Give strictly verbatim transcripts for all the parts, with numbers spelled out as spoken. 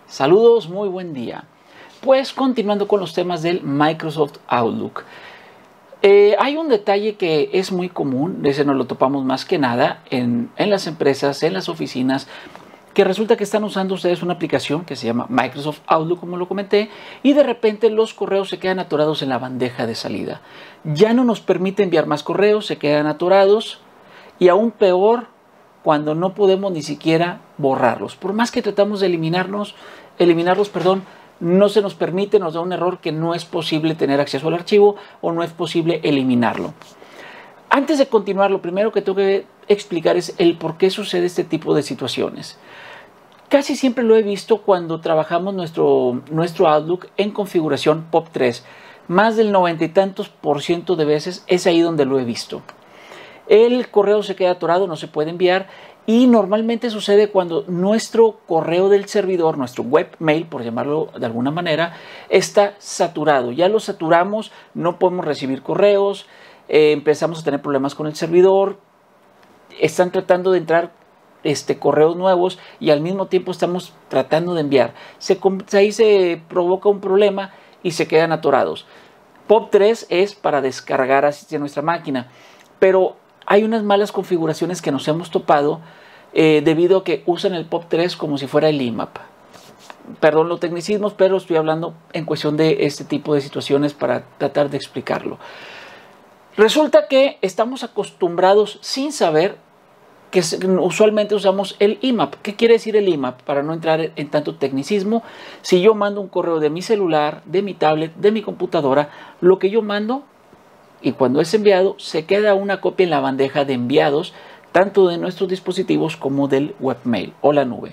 Saludos, muy buen día. Pues continuando con los temas del Microsoft Outlook. Eh, hay un detalle que es muy común, ese nos lo topamos más que nada en, en las empresas, en las oficinas, que resulta que están usando ustedes una aplicación que se llama Microsoft Outlook, como lo comenté, y de repente los correos se quedan atorados en la bandeja de salida. Ya no nos permite enviar más correos, se quedan atorados, y aún peor, cuando no podemos ni siquiera borrarlos. Por más que tratamos de eliminarnos, eliminarlos, perdón, no se nos permite, nos da un error que no es posible tener acceso al archivo o no es posible eliminarlo. Antes de continuar, lo primero que tengo que explicar es el por qué sucede este tipo de situaciones. Casi siempre lo he visto cuando trabajamos nuestro, nuestro Outlook en configuración P O P tres. Más del noventa y tantos por ciento de veces es ahí donde lo he visto. El correo se queda atorado, no se puede enviar y normalmente sucede cuando nuestro correo del servidor, nuestro webmail, por llamarlo de alguna manera, está saturado. Ya lo saturamos, no podemos recibir correos, eh, empezamos a tener problemas con el servidor, están tratando de entrar este, correos nuevos y al mismo tiempo estamos tratando de enviar. Se, ahí se provoca un problema y se quedan atorados. P O P tres es para descargar así de nuestra máquina, pero hay unas malas configuraciones que nos hemos topado eh, debido a que usan el P O P tres como si fuera el I M A P. Perdón los tecnicismos, pero estoy hablando en cuestión de este tipo de situaciones para tratar de explicarlo. Resulta que estamos acostumbrados sin saber que usualmente usamos el I M A P. ¿Qué quiere decir el I M A P? Para no entrar en tanto tecnicismo, si yo mando un correo de mi celular, de mi tablet, de mi computadora, lo que yo mando y cuando es enviado se queda una copia en la bandeja de enviados tanto de nuestros dispositivos como del webmail o la nube.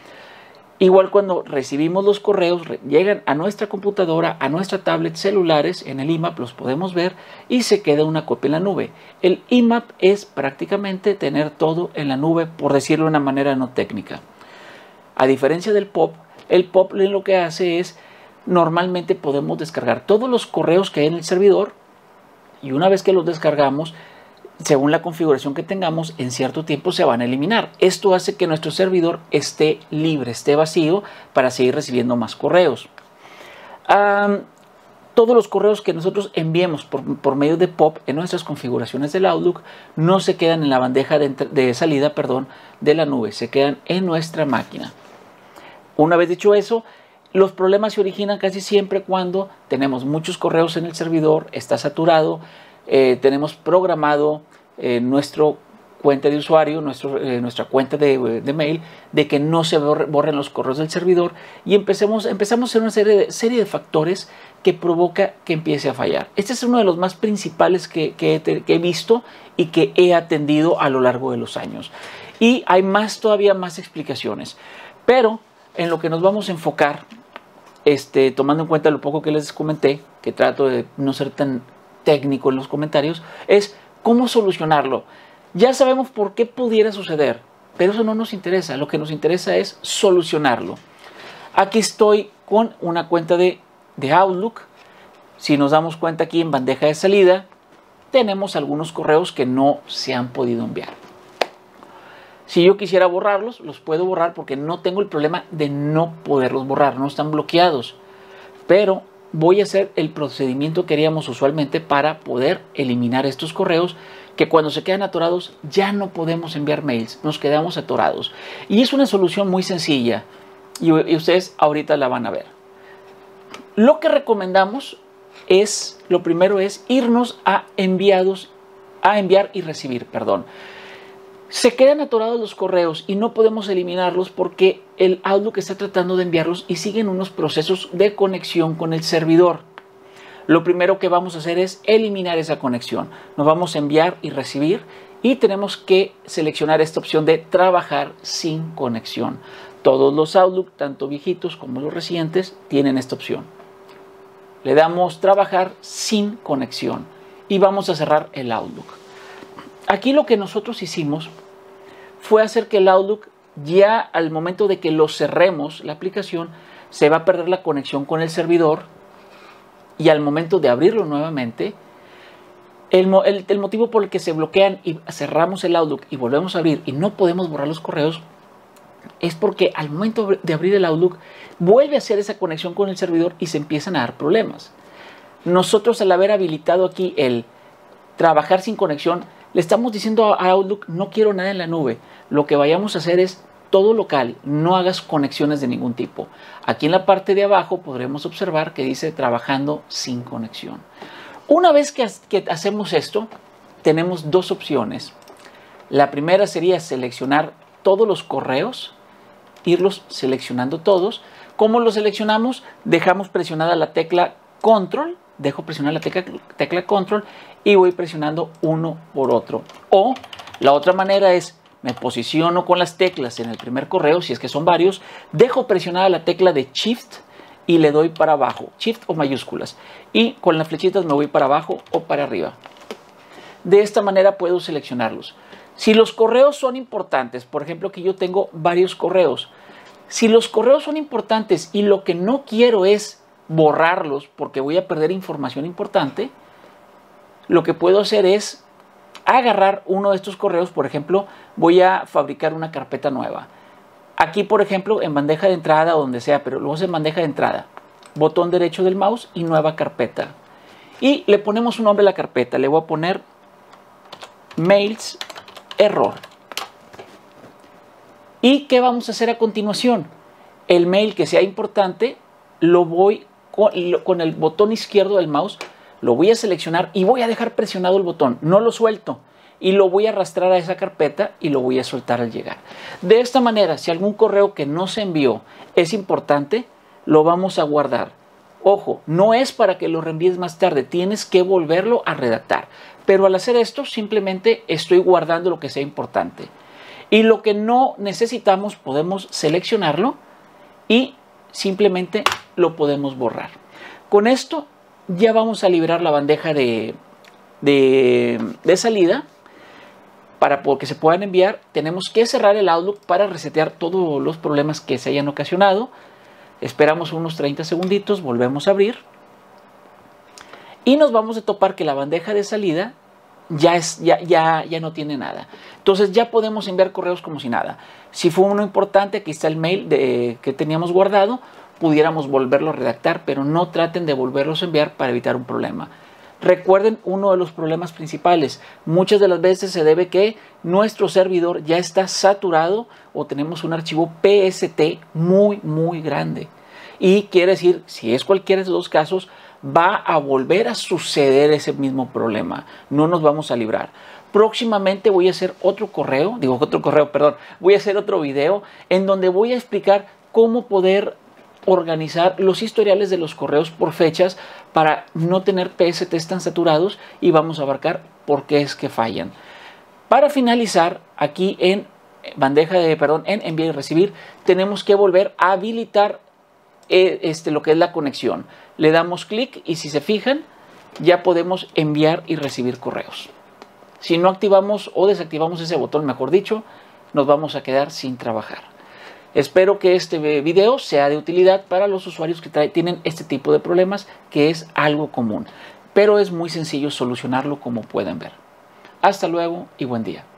Igual cuando recibimos los correos llegan a nuestra computadora, a nuestra tablet, celulares, en el I M A P los podemos ver y se queda una copia en la nube. El I M A P es prácticamente tener todo en la nube, por decirlo de una manera no técnica. A diferencia del P O P, el P O P lo que hace es normalmente podemos descargar todos los correos que hay en el servidor. Y una vez que los descargamos, según la configuración que tengamos, en cierto tiempo se van a eliminar. Esto hace que nuestro servidor esté libre, esté vacío para seguir recibiendo más correos. Um, todos los correos que nosotros enviemos por, por medio de P O P en nuestras configuraciones del Outlook no se quedan en la bandeja de, de salida perdón, de la nube, se quedan en nuestra máquina. Una vez dicho eso, los problemas se originan casi siempre cuando tenemos muchos correos en el servidor, está saturado, eh, tenemos programado eh, nuestra cuenta de usuario, nuestro, eh, nuestra cuenta de, de mail, de que no se borren los correos del servidor y empecemos, empezamos a hacer una serie de, serie de factores que provoca que empiece a fallar. Este es uno de los más principales que, que, que he visto y que he atendido a lo largo de los años. Y hay más, todavía más explicaciones, pero en lo que nos vamos a enfocar, Este, tomando en cuenta lo poco que les comenté, que trato de no ser tan técnico en los comentarios, es cómo solucionarlo. Ya sabemos por qué pudiera suceder, pero eso no nos interesa. Lo que nos interesa es solucionarlo. Aquí estoy con una cuenta de, de Outlook. Si nos damos cuenta aquí en bandeja de salida, tenemos algunos correos que no se han podido enviar. Si yo quisiera borrarlos, los puedo borrar porque no tengo el problema de no poderlos borrar, no están bloqueados. Pero voy a hacer el procedimiento que haríamos usualmente para poder eliminar estos correos que cuando se quedan atorados ya no podemos enviar mails, nos quedamos atorados. Y es una solución muy sencilla y, y ustedes ahorita la van a ver. Lo que recomendamos es, lo primero es irnos a enviados, a enviar y recibir, perdón. Se quedan atorados los correos y no podemos eliminarlos porque el Outlook está tratando de enviarlos y siguen unos procesos de conexión con el servidor. Lo primero que vamos a hacer es eliminar esa conexión. Nos vamos a enviar y recibir y tenemos que seleccionar esta opción de trabajar sin conexión. Todos los Outlook, tanto viejitos como los recientes, tienen esta opción. Le damos trabajar sin conexión y vamos a cerrar el Outlook. Aquí lo que nosotros hicimos fue hacer que el Outlook, ya al momento de que lo cerremos, la aplicación, se va a perder la conexión con el servidor y al momento de abrirlo nuevamente, el, el, el motivo por el que se bloquean y cerramos el Outlook y volvemos a abrir y no podemos borrar los correos es porque al momento de abrir el Outlook vuelve a hacer esa conexión con el servidor y se empiezan a dar problemas. Nosotros, al haber habilitado aquí el trabajar sin conexión, le estamos diciendo a Outlook: no quiero nada en la nube, lo que vayamos a hacer es todo local, no hagas conexiones de ningún tipo. Aquí en la parte de abajo podremos observar que dice trabajando sin conexión. Una vez que, que hacemos esto, tenemos dos opciones. La primera sería seleccionar todos los correos, irlos seleccionando todos. ¿Cómo los seleccionamos? Dejamos presionada la tecla Control, dejo presionar la tecla, tecla Control y voy presionando uno por otro. O la otra manera es, me posiciono con las teclas en el primer correo, si es que son varios, dejo presionada la tecla de Shift y le doy para abajo, Shift o mayúsculas, y con las flechitas me voy para abajo o para arriba. De esta manera puedo seleccionarlos. Si los correos son importantes, por ejemplo que yo tengo varios correos, si los correos son importantes y lo que no quiero es borrarlos porque voy a perder información importante, lo que puedo hacer es agarrar uno de estos correos. Por ejemplo, voy a fabricar una carpeta nueva. Aquí, por ejemplo, en bandeja de entrada o donde sea, pero luego en bandeja de entrada, botón derecho del mouse y nueva carpeta. Y le ponemos un nombre a la carpeta. Le voy a poner Mails Error. ¿Y qué vamos a hacer a continuación? El mail que sea importante, lo voy con, con el botón izquierdo del mouse, lo voy a seleccionar y voy a dejar presionado el botón. No lo suelto. Y lo voy a arrastrar a esa carpeta y lo voy a soltar al llegar. De esta manera, si algún correo que no se envió es importante, lo vamos a guardar. Ojo, no es para que lo reenvíes más tarde, tienes que volverlo a redactar. Pero al hacer esto, simplemente estoy guardando lo que sea importante. Y lo que no necesitamos, podemos seleccionarlo y simplemente lo podemos borrar. Con esto ya vamos a liberar la bandeja de, de, de salida. Para que se puedan enviar, tenemos que cerrar el Outlook para resetear todos los problemas que se hayan ocasionado. Esperamos unos treinta segunditos, volvemos a abrir. Y nos vamos a topar que la bandeja de salida ya, es, ya, ya, ya no tiene nada. Entonces ya podemos enviar correos como si nada. Si fue uno importante, aquí está el mail de, que teníamos guardado, pudiéramos volverlo a redactar, pero no traten de volverlos a enviar para evitar un problema. Recuerden uno de los problemas principales. Muchas de las veces se debe que nuestro servidor ya está saturado o tenemos un archivo P S T muy, muy grande. Y quiere decir, si es cualquiera de los dos casos, va a volver a suceder ese mismo problema. No nos vamos a librar. Próximamente voy a hacer otro correo, digo otro correo, perdón, voy a hacer otro video en donde voy a explicar cómo poder organizar los historiales de los correos por fechas para no tener P S Ts tan saturados y vamos a abarcar por qué es que fallan. Para finalizar, aquí en bandeja de, perdón, en enviar y recibir, tenemos que volver a habilitar eh, este, lo que es la conexión. Le damos clic y si se fijan, ya podemos enviar y recibir correos. Si no activamos o desactivamos ese botón, mejor dicho, nos vamos a quedar sin trabajar. Espero que este video sea de utilidad para los usuarios que trae, tienen este tipo de problemas, que es algo común. Pero es muy sencillo solucionarlo, como pueden ver. Hasta luego y buen día.